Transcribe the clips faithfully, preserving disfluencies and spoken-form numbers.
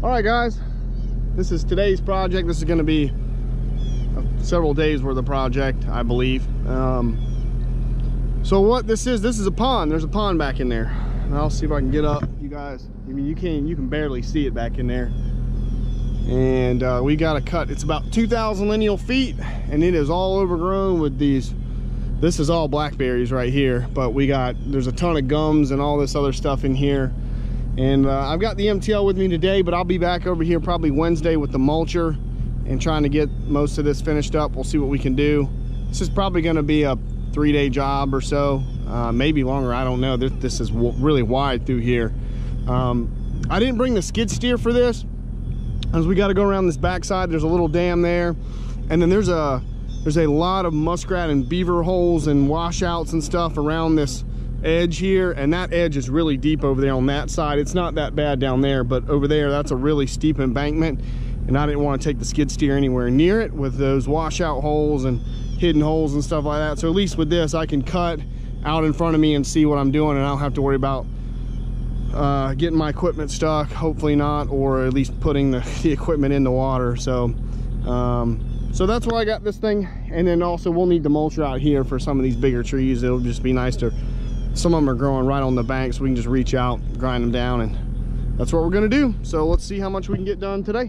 All right, guys, this is today's project. This is going to be several days worth of project, I believe. Um, so what this is, this is a pond. There's a pond back in there. And I'll see if I can get up. You guys, I mean, you can you can barely see it back in there. And uh, we got to cut. It's about two thousand lineal feet, and it is all overgrown with these. This is all blackberries right here, but we got there's a ton of gums and all this other stuff in here. And uh, I've got the M T L with me today, but I'll be back over here probably Wednesday with the mulcher and trying to get most of this finished up. We'll see what we can do. This is probably going to be a three-day job or so, uh, maybe longer. I don't know. This, this is w really wide through here. Um, I didn't bring the skid steer for this, as we got to go around this backside. There's a little dam there, and then there's a there's a lot of muskrat and beaver holes and washouts and stuff around this edge here, and that edge is really deep over there on that side. It's not that bad down there, but over there that's a really steep embankment, and I didn't want to take the skid steer anywhere near it with those washout holes and hidden holes and stuff like that. So at least with this I can cut out in front of me and see what I'm doing, and I don't have to worry about uh, getting my equipment stuck, hopefully not, or at least putting the, the equipment in the water. So um, so that's why I got this thing. And then also we'll need the mulcher out here for some of these bigger trees. It'll just be nice to, some of them are growing right on the bank, so we can just reach out, grind them down, and that's what we're gonna do. So let's see how much we can get done today.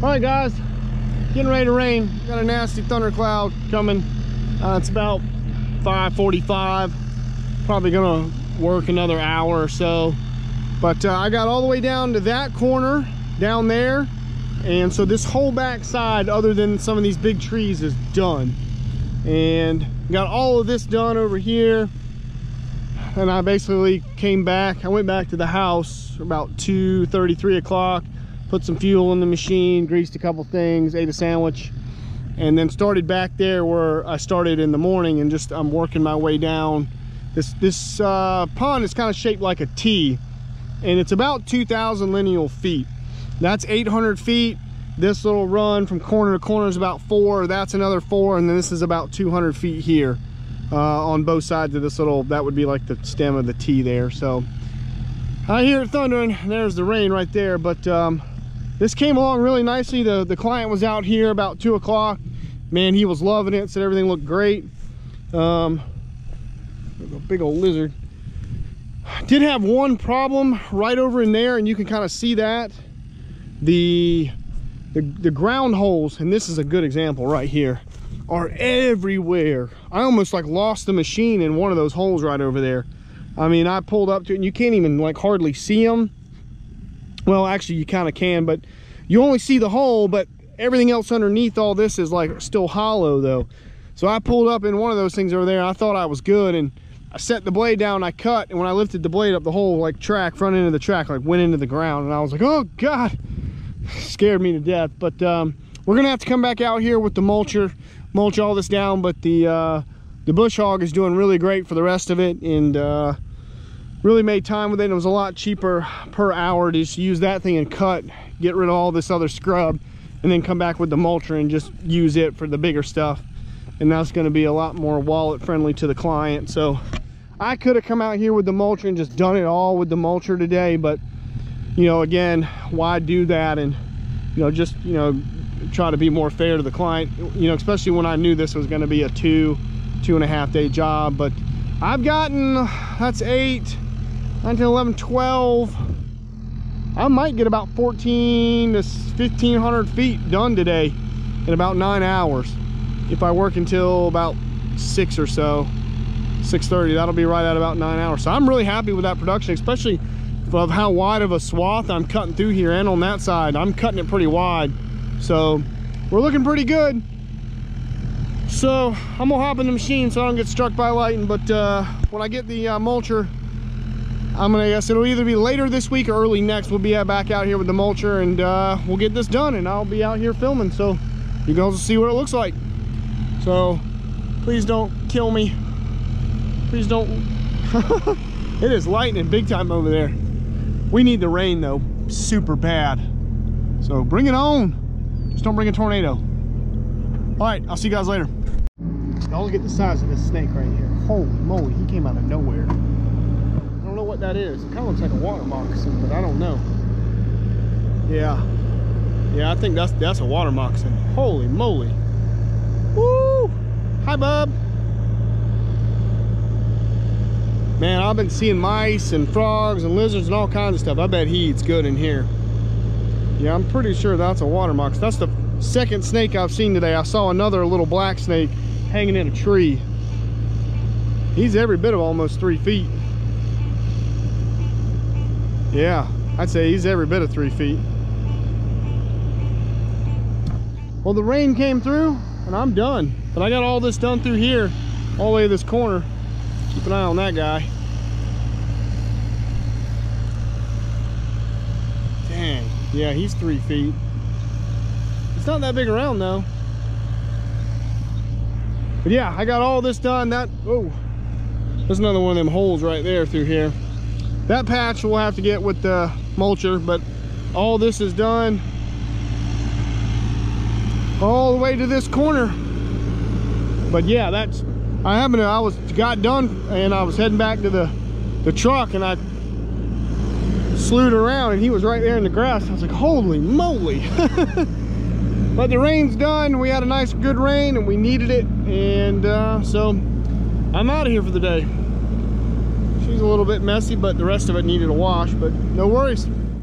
All right, guys, getting ready to rain. Got a nasty thundercloud coming. Uh, it's about five forty-five. Probably gonna work another hour or so. But uh, I got all the way down to that corner down there. And so this whole back side, other than some of these big trees, is done. And got all of this done over here. And I basically came back. I went back to the house about two thirty, three o'clock. Put some fuel in the machine, greased a couple things, ate a sandwich, and then started back there where I started in the morning, and just I'm working my way down. This this uh, pond is kind of shaped like a T, and it's about two thousand lineal feet. That's eight hundred feet. This little run from corner to corner is about four. That's another four, and then this is about two hundred feet here uh, on both sides of this little. That would be like the stem of the T there. So I hear it thundering. There's the rain right there, but. Um, This came along really nicely. The, the client was out here about two o'clock. Man, he was loving it, said everything looked great. Um, there's a big old lizard. Did have one problem right over in there, and you can kind of see that. The, the, the ground holes, and this is a good example right here, are everywhere. I almost like lost the machine in one of those holes right over there. I mean, I pulled up to it, and you can't even like hardly see them. Well, actually you kind of can, but you only see the hole, but everything else underneath all this is like still hollow though. So I pulled up in one of those things over there. I thought I was good, and I set the blade down, I cut, and when I lifted the blade up, the whole like track, front end of the track, like went into the ground, and I was like, oh God, scared me to death. But um, we're gonna have to come back out here with the mulcher, mulch all this down, but the, uh, the bush hog is doing really great for the rest of it, and uh, really made time with it. It was a lot cheaper per hour to just use that thing and cut, get rid of all this other scrub, and then come back with the mulcher and just use it for the bigger stuff. And that's going to be a lot more wallet friendly to the client. So I could have come out here with the mulcher and just done it all with the mulcher today, but you know, again, why do that? And you know, just you know, try to be more fair to the client, you know, especially when I knew this was going to be a two two and a half day job. But I've gotten, that's eight, nine, ten, eleven, twelve. I might get about fourteen to fifteen hundred feet done today in about nine hours. If I work until about six or so, six thirty, that'll be right at about nine hours. So I'm really happy with that production, especially of how wide of a swath I'm cutting through here, and on that side, I'm cutting it pretty wide. So we're looking pretty good. So I'm gonna hop in the machine so I don't get struck by lightning, but uh, when I get the uh, mulcher, I'm gonna guess it'll either be later this week or early next. We'll be back out here with the mulcher, and uh, we'll get this done, and I'll be out here filming, so you guys will see what it looks like. So please don't kill me. Please don't. It is lightning big time over there. We need the rain though, super bad. So bring it on. Just don't bring a tornado. All right, I'll see you guys later. Y'all look at the size of this snake right here. Holy moly, he came out of nowhere. I don't know what that is. It kind of looks like a water moccasin, but I don't know. Yeah, yeah, I think that's that's a water moccasin. Holy moly. Woo! Hi, bub. Man, I've been seeing mice and frogs and lizards and all kinds of stuff. I bet he eats good in here. Yeah, I'm pretty sure that's a water moccasin. That's the second snake I've seen today. I saw another little black snake hanging in a tree. He's every bit of almost three feet. Yeah, I'd say he's every bit of three feet. Well, the rain came through and I'm done. But I got all this done through here, all the way to this corner. Keep an eye on that guy. Dang, yeah, he's three feet. It's not that big around though. But yeah, I got all this done. That, oh, there's another one of them holes right there through here. That patch we'll have to get with the mulcher, but all this is done all the way to this corner. But yeah, that's, I happened to, I was got done and I was heading back to the the truck, and I slewed around and he was right there in the grass. I was like, holy moly. But the rain's done. We had a nice good rain and we needed it, and uh, so I'm out of here for the day. She's a little bit messy, but the rest of it needed a wash, but no worries.